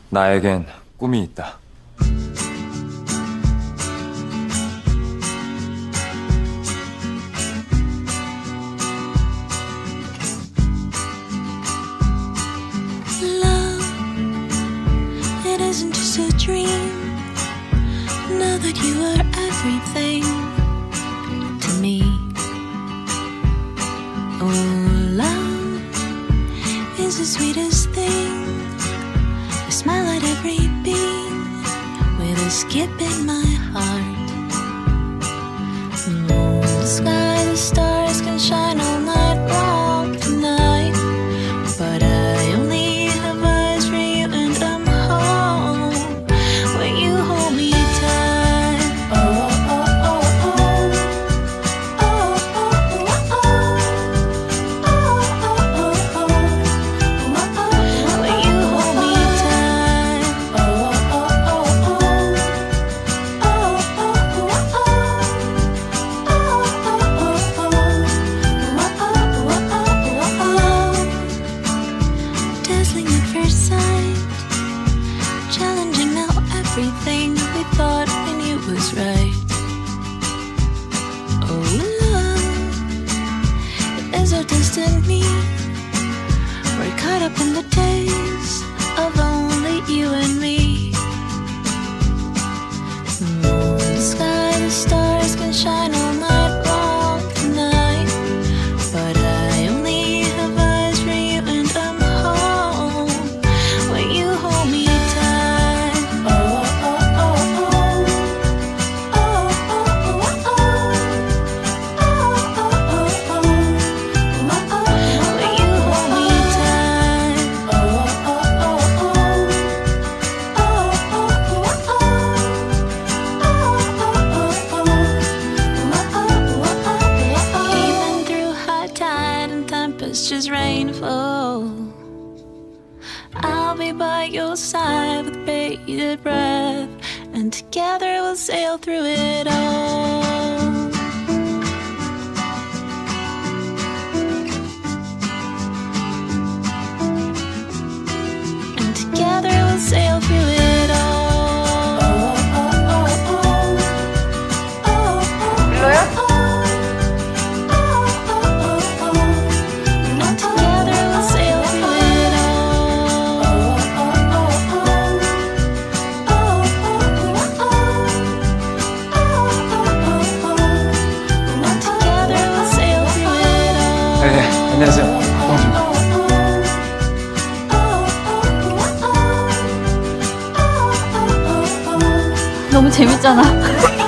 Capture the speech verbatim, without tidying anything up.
나에겐 꿈이 있다. It isn't just a dream. Know that you are everything to me. Oh, love is the sweetest thing. A smile at every beat, with a skip in my heart. The moon, the sky, the stars can shine all night long tonight, but I only have eyes for you and I'm home when you hold me tight. Oh, oh, oh, oh, oh, oh, oh, oh, oh, oh, oh, when you hold me tight. Oh, oh, oh, oh, oh, dazzling at first sight, challenging now everything we thought we knew was right. Oh, love, it is our destiny. We're caught up in the days of only you and me. The moon, the sky, the stars can shine all night long tonight, but I only have eyes for you and I'm home when you hold me tight. Oh, oh, oh, oh, oh, oh, oh, oh, oh, oh, when you hold me tight. Oh, oh, oh, oh, oh, even through high tide and tempestuous rainfall, I'll be by your side with bated breath, and together we'll sail through it all. And together we'll sail through it all. Oh, oh, oh, oh, oh, oh, and together we'll sail through it all. And together we'll sail through it all. 네, 안녕하세요. 홍수입니다. 너무 재밌잖아.